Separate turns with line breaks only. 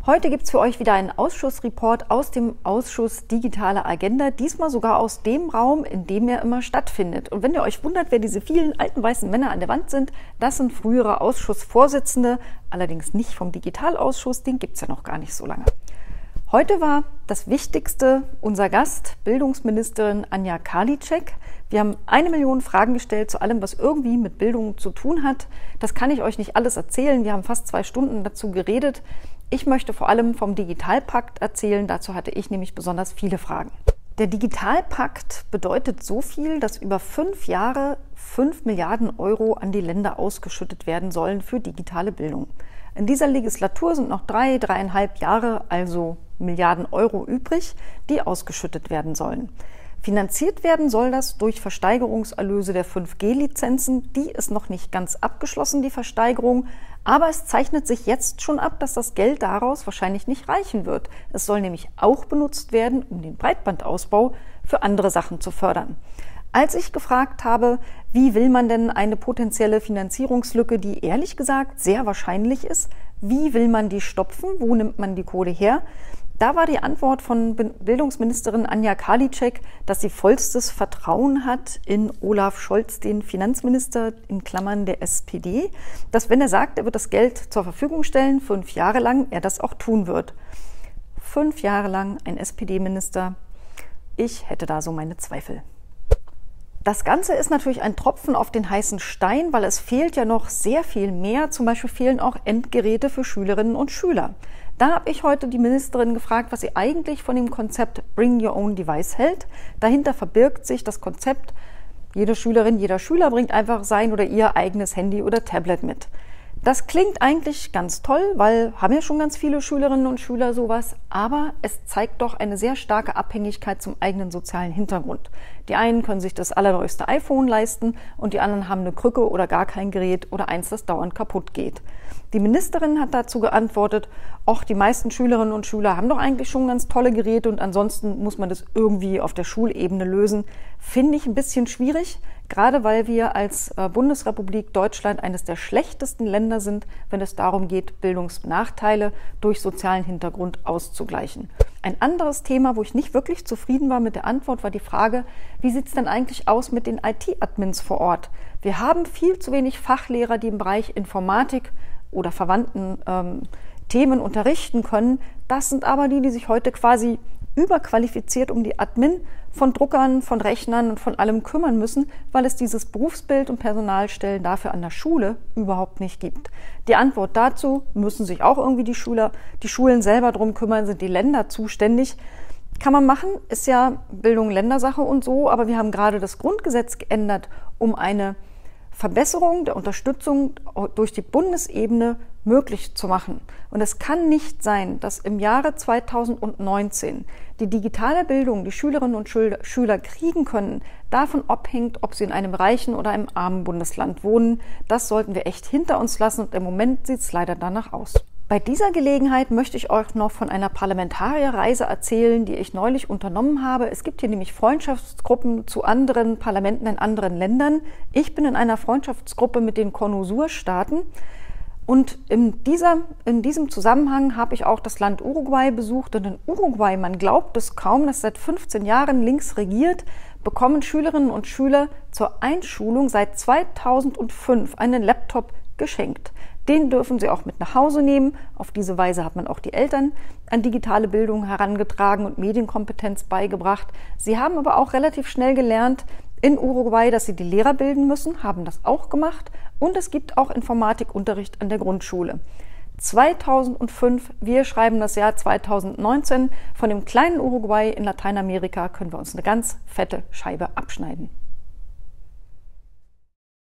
Heute gibt es für euch wieder einen Ausschussreport aus dem Ausschuss Digitale Agenda, diesmal sogar aus dem Raum, in dem er immer stattfindet. Und wenn ihr euch wundert, wer diese vielen alten weißen Männer an der Wand sind, das sind frühere Ausschussvorsitzende, allerdings nicht vom Digitalausschuss, den gibt es ja noch gar nicht so lange. Heute war das Wichtigste unser Gast, Bildungsministerin Anja Karliczek. Wir haben 1 Million Fragen gestellt zu allem, was irgendwie mit Bildung zu tun hat. Das kann ich euch nicht alles erzählen. Wir haben fast 2 Stunden dazu geredet. Ich möchte vor allem vom Digitalpakt erzählen. Dazu hatte ich nämlich besonders viele Fragen. Der Digitalpakt bedeutet so viel, dass über 5 Jahre 5 Milliarden Euro an die Länder ausgeschüttet werden sollen für digitale Bildung. In dieser Legislatur sind noch 3,5 Jahre, also Milliarden Euro übrig, die ausgeschüttet werden sollen. Finanziert werden soll das durch Versteigerungserlöse der 5G-Lizenzen. Die ist noch nicht ganz abgeschlossen, die Versteigerung. Aber es zeichnet sich jetzt schon ab, dass das Geld daraus wahrscheinlich nicht reichen wird. Es soll nämlich auch benutzt werden, um den Breitbandausbau für andere Sachen zu fördern. Als ich gefragt habe, wie will man denn eine potenzielle Finanzierungslücke, die ehrlich gesagt sehr wahrscheinlich ist, wie will man die stopfen, wo nimmt man die Kohle her? Da war die Antwort von Bildungsministerin Anja Karliczek, dass sie vollstes Vertrauen hat in Olaf Scholz, den Finanzminister in Klammern der SPD, dass wenn er sagt, er wird das Geld zur Verfügung stellen, 5 Jahre lang, er das auch tun wird. 5 Jahre lang ein SPD-Minister, ich hätte da so meine Zweifel. Das Ganze ist natürlich ein Tropfen auf den heißen Stein, weil es fehlt ja noch sehr viel mehr. Zum Beispiel fehlen auch Endgeräte für Schülerinnen und Schüler. Da habe ich heute die Ministerin gefragt, was sie eigentlich von dem Konzept Bring Your Own Device hält. Dahinter verbirgt sich das Konzept, jede Schülerin, jeder Schüler bringt einfach sein oder ihr eigenes Handy oder Tablet mit. Das klingt eigentlich ganz toll, weil haben ja schon ganz viele Schülerinnen und Schüler sowas, aber es zeigt doch eine sehr starke Abhängigkeit zum eigenen sozialen Hintergrund. Die einen können sich das allerneueste iPhone leisten und die anderen haben eine Krücke oder gar kein Gerät oder eins, das dauernd kaputt geht. Die Ministerin hat dazu geantwortet, ach, die meisten Schülerinnen und Schüler haben doch eigentlich schon ganz tolle Geräte und ansonsten muss man das irgendwie auf der Schulebene lösen. Finde ich ein bisschen schwierig, gerade weil wir als Bundesrepublik Deutschland eines der schlechtesten Länder sind, wenn es darum geht, Bildungsnachteile durch sozialen Hintergrund auszugleichen. Ein anderes Thema, wo ich nicht wirklich zufrieden war mit der Antwort, war die Frage, wie sieht es denn eigentlich aus mit den IT-Admins vor Ort? Wir haben viel zu wenig Fachlehrer, die im Bereich Informatik oder verwandten Themen unterrichten können. Das sind aber die sich heute quasi überqualifiziert um die Admin von Druckern, von Rechnern und von allem kümmern müssen, weil es dieses Berufsbild und Personalstellen dafür an der Schule überhaupt nicht gibt. Die Antwort dazu, müssen sich auch irgendwie die Schulen selber drum kümmern, sind die Länder zuständig. Kann man machen, ist ja Bildung Ländersache und so, aber wir haben gerade das Grundgesetz geändert, um eine Verbesserung der Unterstützung durch die Bundesebene möglich zu machen. Und es kann nicht sein, dass im Jahre 2019 die digitale Bildung, die Schülerinnen und Schüler kriegen können, davon abhängt, ob sie in einem reichen oder einem armen Bundesland wohnen. Das sollten wir echt hinter uns lassen und im Moment sieht es leider danach aus. Bei dieser Gelegenheit möchte ich euch noch von einer Parlamentarierreise erzählen, die ich neulich unternommen habe. Es gibt hier nämlich Freundschaftsgruppen zu anderen Parlamenten in anderen Ländern. Ich bin in einer Freundschaftsgruppe mit den Conusur-Staaten. Und in diesem Zusammenhang habe ich auch das Land Uruguay besucht. Und in Uruguay, man glaubt es kaum, dass seit 15 Jahren links regiert, bekommen Schülerinnen und Schüler zur Einschulung seit 2005 einen Laptop geschenkt. Den dürfen sie auch mit nach Hause nehmen. Auf diese Weise hat man auch die Eltern an digitale Bildung herangetragen und Medienkompetenz beigebracht. Sie haben aber auch relativ schnell gelernt in Uruguay, dass sie die Lehrer bilden müssen, haben das auch gemacht. Und es gibt auch Informatikunterricht an der Grundschule. 2005, wir schreiben das Jahr 2019, von dem kleinen Uruguay in Lateinamerika können wir uns eine ganz fette Scheibe abschneiden.